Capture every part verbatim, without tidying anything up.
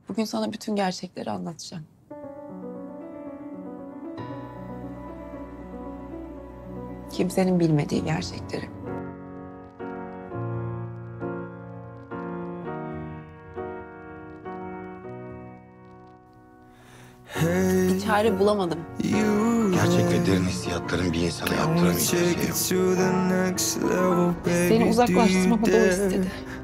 Bugün sana bütün gerçekleri anlatacağım. Kimsenin bilmediği gerçekleri. Bir çare bulamadım. Gerçek ve derin hissiyatların bir insana yaptıramayacağı şey yok. Seni uzaklaştırmamı da o istedi.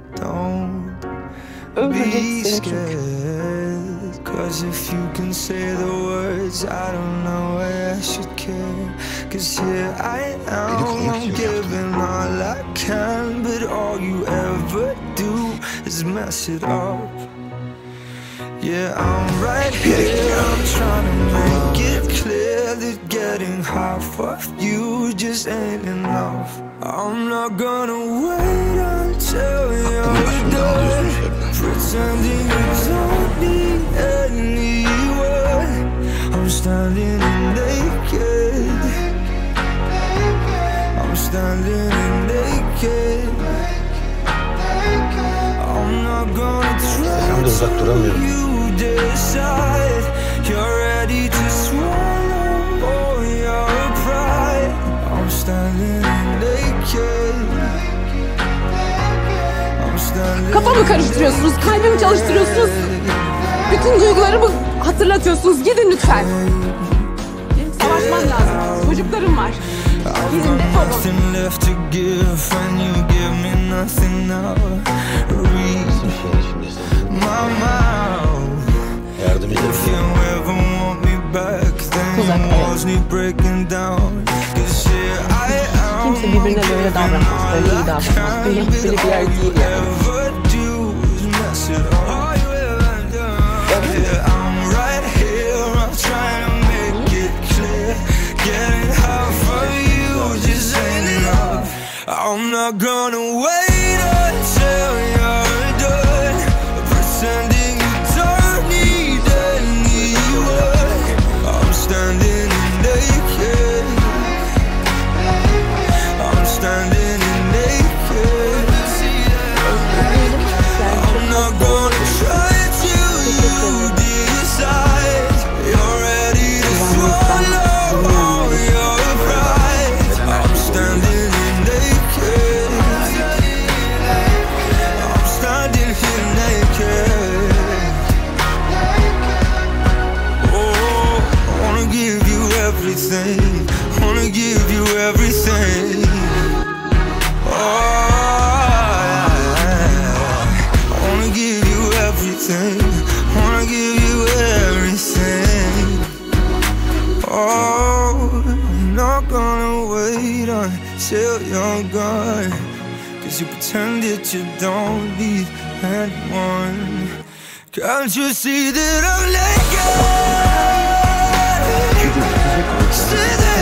Öldürecek seni çünkü. Cause if you can say the words, I don't know why I should care. Cause here I am, I'm giving all I can, but all you ever do is mess it up. Yeah, I'm right here, I'm trying to make it clear that getting half of you just ain't enough. I'm not gonna wait until you're done pretending you don't need anyone. I'm standing naked, I'm standing naked. I'm not gonna try to you decide you're ready to swallow all your pride. I'm standing naked, I'm standing. Kafamı karıştırıyorsunuz, kalbimi çalıştırıyorsunuz. Bütün duygularımı hatırlatıyorsunuz. Gidin lütfen. Benim savaşmam lazım. Çocuklarım var. Gidin defolun. Yardım ederim. Kimse birbirine böyle davranmaz, böyle iyi davranmaz. Dünya böyle bir yer değil yani. I'm not gonna wait until you're done pretending you don't need anyone. I'm standing naked, I'm standing naked. I'm not gonna try to decide you're ready to swallow all your pride. I'm standing naked, I'm standing here naked. Oh, I wanna give you everything, wanna give you everything. Oh, I wanna give you everything, wanna give you everything. Oh, I'm not gonna wait until you're gone, cause you pretend that you don't need anyone. Can't you see that I'm naked? See that